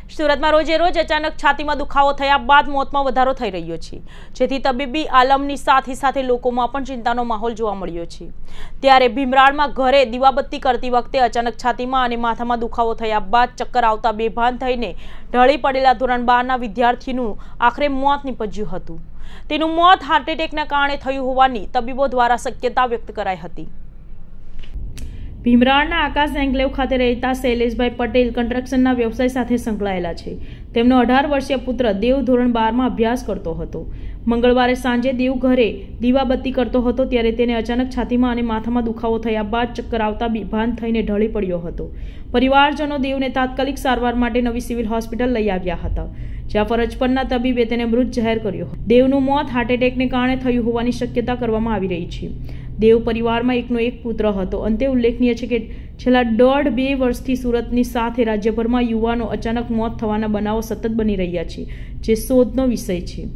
સુરતમાં રોજે રોજ અચાનક છાતીમાં દુખાવો થયા બાદ મોતમાં વધારો થઈ રહ્યો છે, જેથી તબીબી આલમની સાથે લોકોમાં પણ ચિંતાનો માહોલ જોવા મળ્યો છે। ત્યારે ભીમરાળમાં ઘરે દીવાબત્તી કરતી વખતે અચાનક છાતીમાં અને માથામાં દુખાવો થયા બાદ ચક્કર આવતા બેભાન થઈને ઢળી પડેલા ધોરણ 12 ના વિદ્યાર્થીનું આખરે મોત નીપજ્યું હતું। તેનું મોત હાર્ટ એટેકના કારણે થયું હોવાની તબીબો દ્વારા શક્યતા વ્યક્ત કરાઈ હતી। ભીમરાળના આકાશ એન્કલેવ ખાતે રહેતા શૈલેષભાઈ પટેલ કન્સ્ટ્રક્શનના વ્યવસાય સાથે સંકળાયેલા છે। તેમનો 18 વર્ષીય પુત્ર દેવ ધોરણ 12 માં અભ્યાસ કરતો હતો। મંગળવારે સાંજે દેવ ઘરે દીવાબત્તી કરતો હતો ત્યારે તેને અચાનક છાતીમાં અને માથામાં દુખાવો થયા બાદ ચક્કર આવતા બેભાન થઈને ઢળી પડ્યો હતો। પરિવારજનો દેવને તાત્કાલિક સારવાર માટે નવી સિવિલ હોસ્પિટલ લઈ આવ્યા હતા, જ્યાં ફરજ પરના તબીબે તેને મૃત જાહેર કર્યો। દેવનું મોત હાર્ટ એટેકને કારણે થયું હોવાની શક્યતા કરવામાં આવી રહી છે। દેવ પરિવારમાં એકનો એક પુત્ર હતો। અંતે ઉલ્લેખનીય છે કે છેલ્લા 1.5-2 વર્ષથી સુરતની સાથે રાજ્યભરમાં યુવાનો અચાનક મોત થવાના બનાવો સતત બની રહ્યા છે, જે શોધનો વિષય છે।